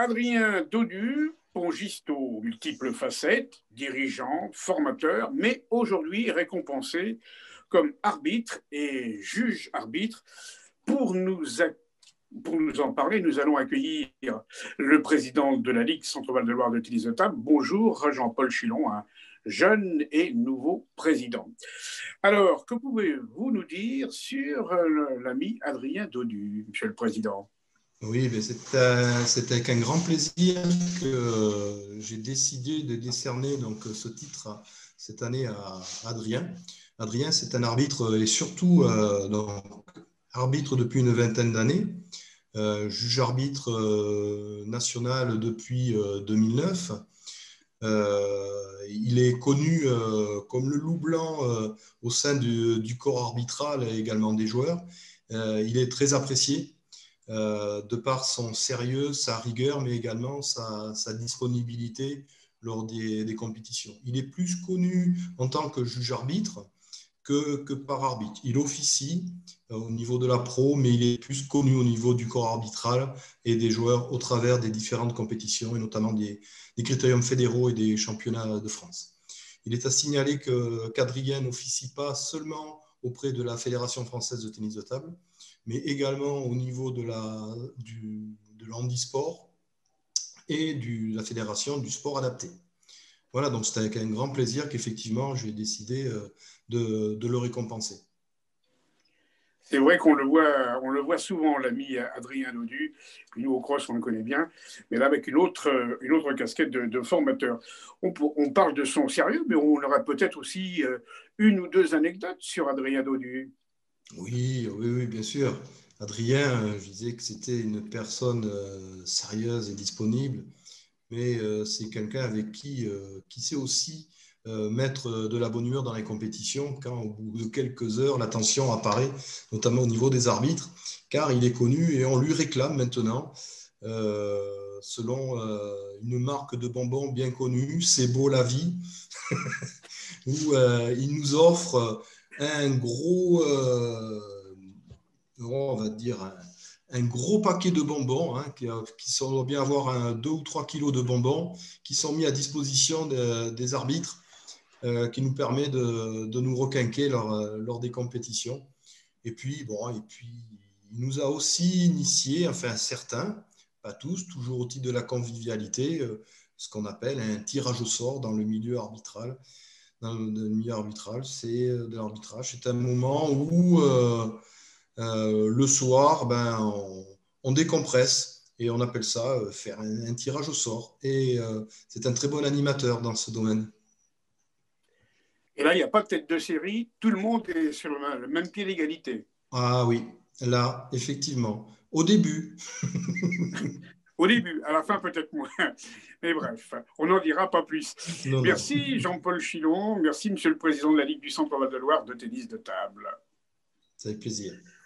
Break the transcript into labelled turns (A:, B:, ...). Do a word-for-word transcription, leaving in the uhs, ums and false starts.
A: Adrien Daudu, pongiste aux multiples facettes, dirigeant, formateur, mais aujourd'hui récompensé comme arbitre et juge-arbitre. Pour nous, pour nous en parler, nous allons accueillir le président de la Ligue Centre-Val de Loire de tennis de table. Bonjour Jean-Paul Chilon, un jeune et nouveau président. Alors, que pouvez-vous nous dire sur l'ami Adrien Daudu, monsieur le président ?
B: Oui, c'est euh, avec un grand plaisir que euh, j'ai décidé de décerner donc, ce titre cette année à Adrien. Adrien, c'est un arbitre et surtout euh, donc, arbitre depuis une vingtaine d'années, euh, juge-arbitre euh, national depuis euh, deux mille neuf. Euh, il est connu euh, comme le loup blanc euh, au sein du, du corps arbitral et également des joueurs. Euh, il est très apprécié. Euh, de par son sérieux, sa rigueur, mais également sa, sa disponibilité lors des, des compétitions. Il est plus connu en tant que juge-arbitre que, que par arbitre. Il officie euh, au niveau de la pro, mais il est plus connu au niveau du corps arbitral et des joueurs au travers des différentes compétitions, et notamment des, des critériums fédéraux et des championnats de France. Il est à signaler que, qu'Adrien n'officie pas seulement auprès de la Fédération française de tennis de table, mais également au niveau de la, du, de l'handisport et de la fédération du sport adapté. Voilà, donc c'est avec un grand plaisir qu'effectivement j'ai décidé de, de le récompenser.
A: C'est vrai qu'on le voit, on le voit souvent, l'ami Adrien Daudu. Puis nous, au cross, on le connaît bien, mais là, avec une autre, une autre casquette de, de formateur. On, on parle de son sérieux, mais on aura peut-être aussi une ou deux anecdotes sur Adrien Daudu.
B: Oui, oui, oui, bien sûr. Adrien, je disais que c'était une personne euh, sérieuse et disponible, mais euh, c'est quelqu'un avec qui, euh, qui sait aussi euh, mettre de la bonne humeur dans les compétitions quand au bout de quelques heures, la tension apparaît, notamment au niveau des arbitres, car il est connu et on lui réclame maintenant, euh, selon euh, une marque de bonbons bien connue, C'est beau la vie, où euh, il nous offre un gros, euh, on va dire, un, un gros paquet de bonbons, hein, qui, qui sont bien avoir un, deux ou trois kilos de bonbons qui sont mis à disposition de, des arbitres, euh, qui nous permet de, de nous requinquer lors, lors des compétitions. Et puis, bon, et puis, il nous a aussi initié, enfin certains, pas tous, toujours au titre de la convivialité, euh, ce qu'on appelle un tirage au sort dans le milieu arbitral. Dans le, dans le milieu arbitral, c'est de l'arbitrage. C'est un moment où euh, euh, le soir, ben, on, on décompresse et on appelle ça euh, faire un, un tirage au sort. Et euh, c'est un très bon animateur dans ce domaine.
A: Et là, il n'y a pas de tête de série, tout le monde est sur le, le même pied d'égalité.
B: Ah oui, là, effectivement. Au début.
A: Au début, à la fin peut-être moins. Mais bref, on n'en dira pas plus.
B: Non, non.
A: Merci Jean-Paul Chilon, merci Monsieur le Président de la Ligue du Centre-Val de Loire de tennis de table.
B: C'est avec plaisir.